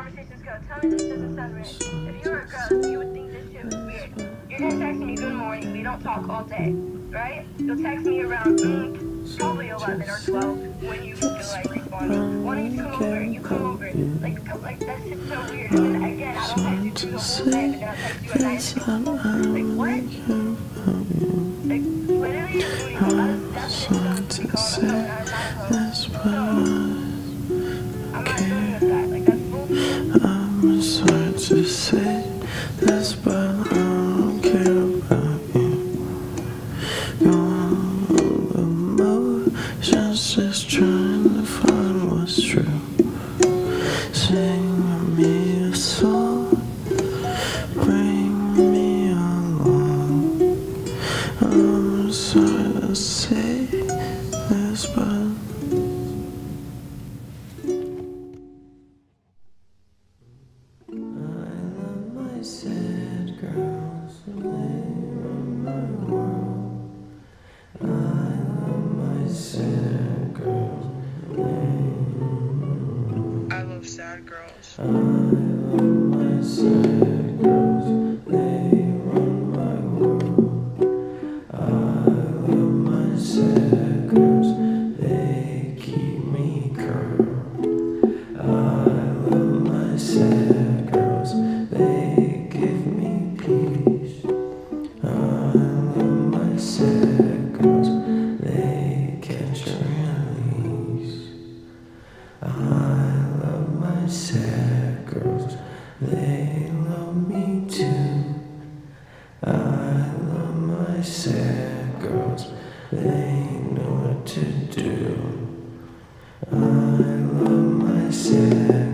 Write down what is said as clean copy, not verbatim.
conversations go. Tell me this doesn't sound right. If you were a girl, you would think this shit was weird. You're gonna text me good morning. We don't talk all day, right? You'll text me around probably 11 or 12 when you feel like responding. Why don't you come over? You come over. Like that shit's so weird. And then again, I don't text you through the whole day, but then I'll text you at night. Like what? Like literally, that's something to be called a hoe, and I'm not a hoe. So I'm not doing with that. Like that's bullshit. I'm sorry to say this, but I don't care about you. You're the emotions, just trying to find what's true. Sing me a song, bring me along. I'm sorry to say this, but sad girls, they run my world. I love my sad girls. I love sad girls. I love my sad girls. They run my world. I love my sad girls. They keep me curled. I love my sad girls. They give me peace. I love my sad girls. They catch a release. I love my sad girls. They love me too. I love my sad girls. They know what to do. I love my sad